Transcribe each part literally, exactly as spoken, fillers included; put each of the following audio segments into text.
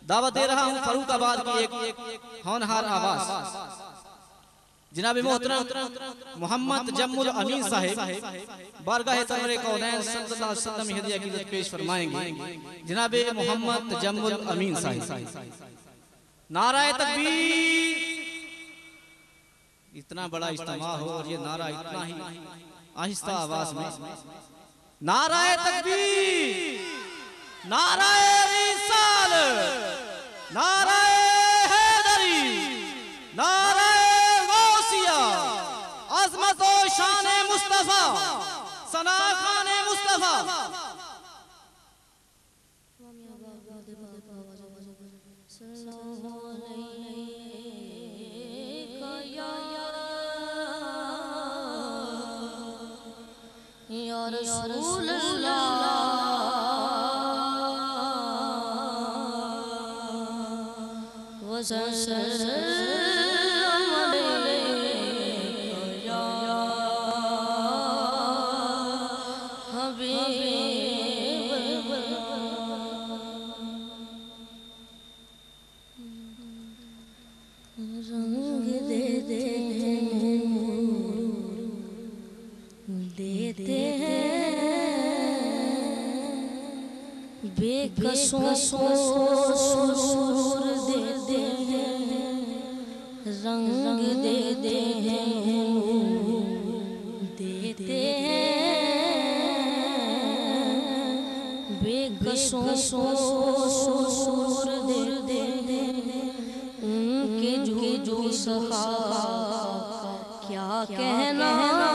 دعوت دے رہا ہوں فاروق آباد کی ایک ہونہار آواز جناب محترم محمد جم الامین صاحب بارگاہ سرور کونین صلی اللہ علیہ وسلم ہدیہ کی پیش فرمائیں گے. جناب محمد جم الامین صاحب. نعرہ تکبیر. اتنا بڑا اجتماع ہو اور یہ نعرہ اتنا ہی آہستہ آواز میں. نعرہ تکبیر، نعرہ رسالت، نعرہ حیدری، نعرہ غوثیہ، عظمت و شان مصطفیٰ، ثنا خوان مصطفیٰ. یا رسول اللہ وسلم علیک یا حبیب رنگ دے دے دیتے ہیں بے قصوں سرور دیتے ہیں رنگ دیتے ہیں دیتے ہیں بے قصوں سرور دیتے ہیں ان کے جو جو سخا کیا کہنا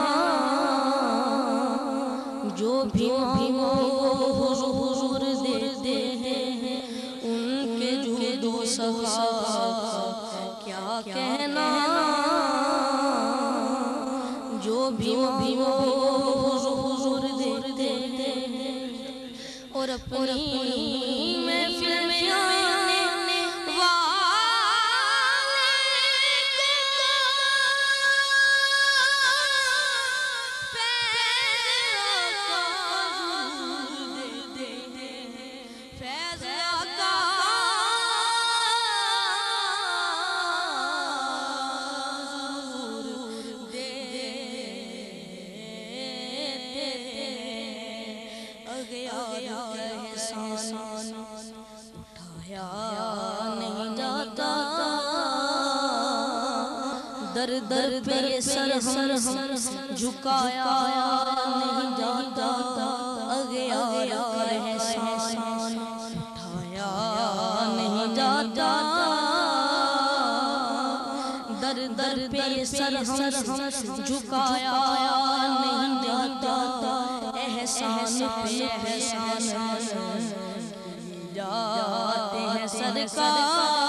جو بھی مانگو حضور دیتے ہیں ان کے جود و سخا کیا کہنا جو بھی مانگو حضور دیتے ہیں. اور اپنی محفل میں آنے در در پہ سر ہم جھکایا نہیں جاتا اغیار کا احسان اٹھایا نہیں جاتا در در پہ سر ہم جھکایا نہیں جاتا احسان پہ احسان جاتے ہیں سرکار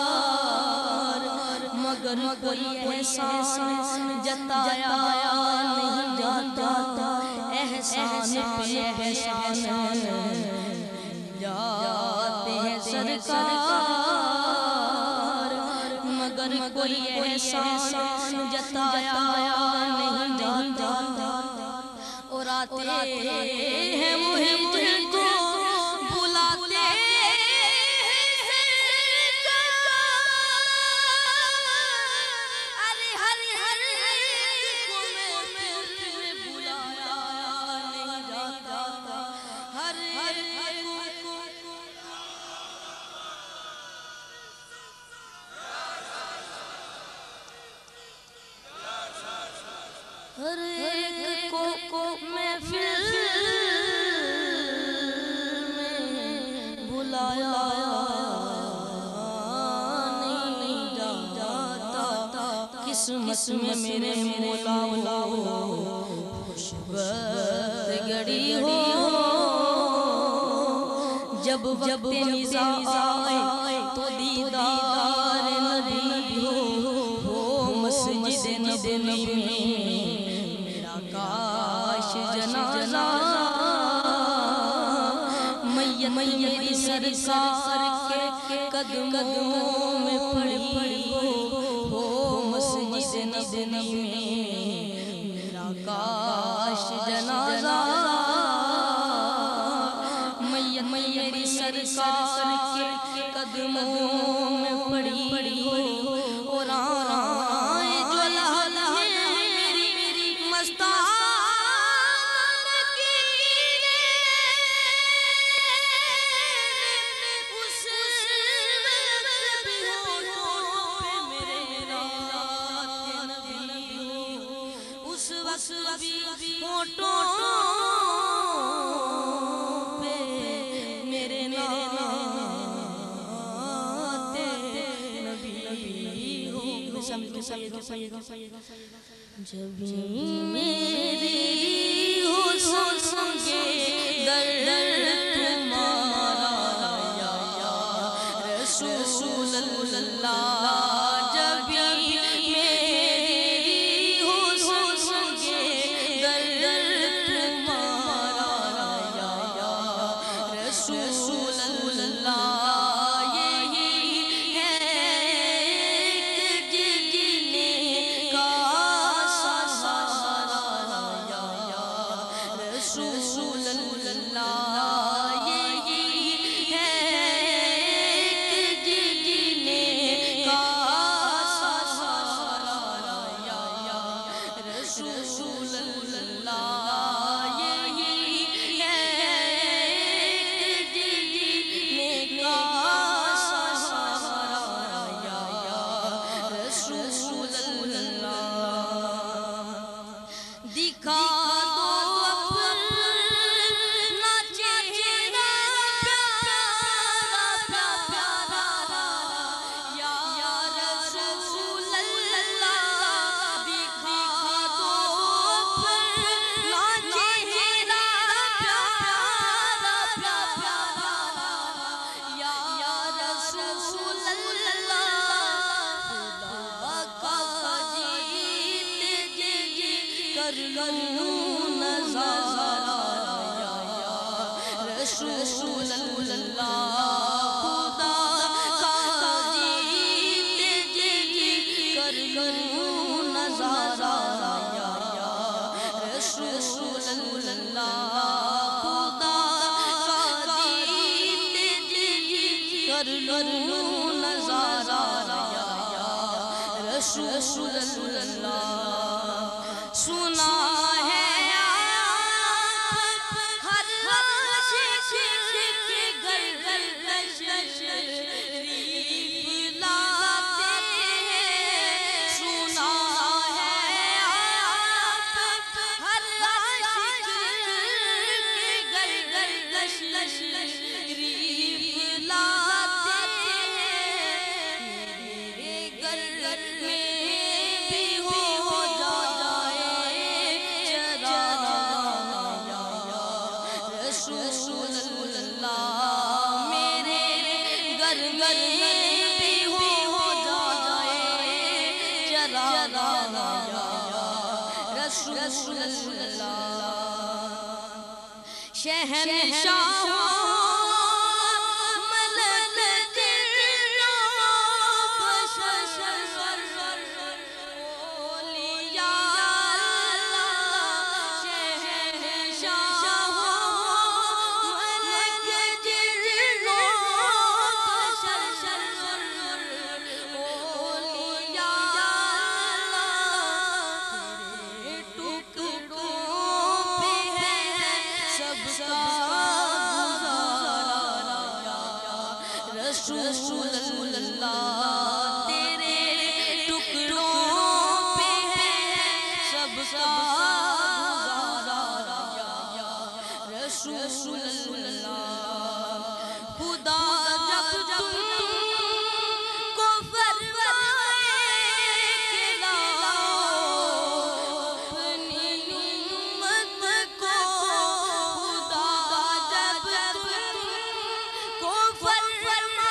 مگر کوئی احسان جتایا نہیں جاتا احسان پہ احسان جاتے ہیں سرکار مگر کوئی احسان جتایا نہیں جاتا. اور آتے ہیں وہی جن کو بلاتے ہر ایک کو محفل میں بلایا نہیں جاتا قسمت میں میرے مولا خوشبخت گڑی ہو جب وقت نزا آئے تو دیدار نبی ہو مسجد نبی میں کاش جنازہ میری سرکار کے قدموں میں پڑی ہو مسجد نبی میں میرا کاش جنازہ میری سرکار کے قدموں میں پڑی ہو اور آئے جو لہلے میری مستان فوٹو پہ میرے ناتے نبی ہو جب میری حسن کے در تمہارا یا رسول اللہ رسول اللہ خدا کا جیت جی کر لوں نظارہ رسول اللہ خدا کا جیت جی کر لوں نظارہ رسول اللہ سنا ہے رسول اللہ شہنشاہ ملک رسول اللہ تیرے ٹکڑوں پہ ہے سب کا گزارا رسول اللہ خدا جب تم کو فرمائے کہ لاؤ اپنی امت کو خدا جب تم کو فرمائے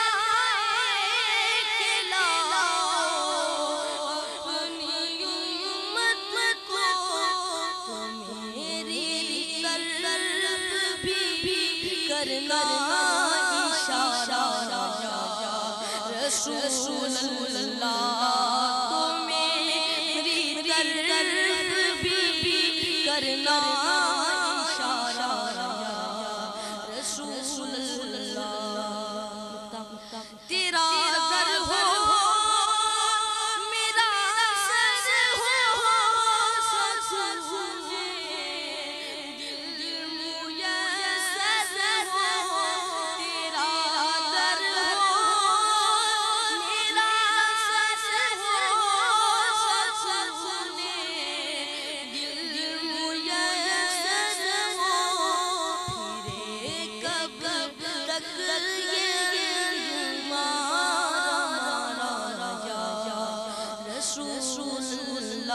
کرنا اشارہ رسول اللہ تو میری طرف بھی کرنا اشارہ رسول اللہ اللہ